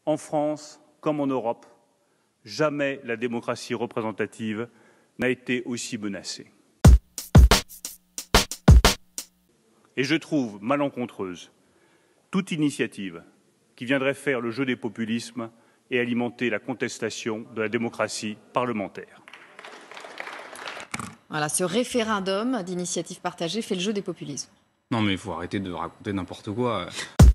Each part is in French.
En France, comme en Europe, jamais la démocratie représentative n'a été aussi menacée. Et je trouve malencontreuse toute initiative qui viendrait faire le jeu des populismes et alimenter la contestation de la démocratie parlementaire. Voilà, ce référendum d'initiative partagée fait le jeu des populismes. Non mais il faut arrêter de raconter n'importe quoi.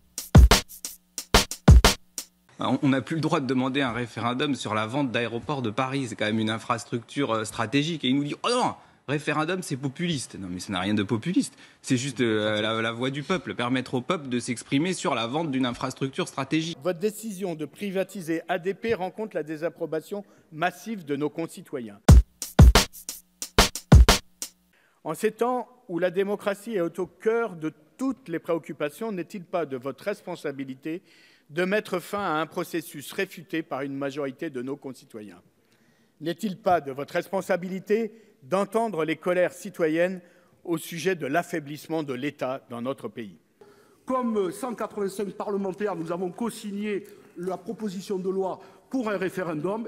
On n'a plus le droit de demander un référendum sur la vente d'aéroports de Paris. C'est quand même une infrastructure stratégique. Et il nous dit « Oh non, référendum, c'est populiste ». Non mais ça n'a rien de populiste. C'est juste la voix du peuple, permettre au peuple de s'exprimer sur la vente d'une infrastructure stratégique. Votre décision de privatiser ADP rencontre la désapprobation massive de nos concitoyens. En ces temps où la démocratie est au cœur de toutes les préoccupations, n'est-il pas de votre responsabilité de mettre fin à un processus réfuté par une majorité de nos concitoyens? N'est-il pas de votre responsabilité d'entendre les colères citoyennes au sujet de l'affaiblissement de l'État dans notre pays? Comme 185 parlementaires, nous avons co-signé la proposition de loi pour un référendum.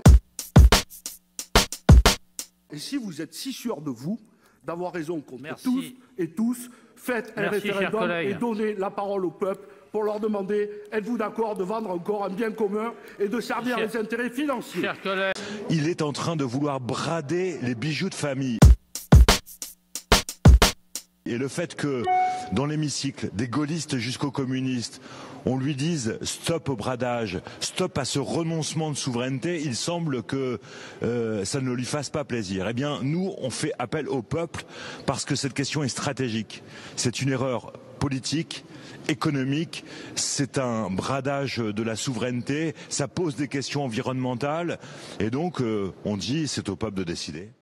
Et si vous êtes si sûr de vous, d'avoir raison contre tous et tous, faites un référendum et donnez la parole au peuple pour leur demander « Êtes-vous d'accord de vendre encore un bien commun et de servir les intérêts financiers ?» Il est en train de vouloir brader les bijoux de famille. Et le fait que, dans l'hémicycle, des gaullistes jusqu'aux communistes, on lui dise stop au bradage, stop à ce renoncement de souveraineté, il semble que ça ne lui fasse pas plaisir. Eh bien, nous, on fait appel au peuple parce que cette question est stratégique. C'est une erreur politique, économique, c'est un bradage de la souveraineté, ça pose des questions environnementales et donc on dit c'est au peuple de décider.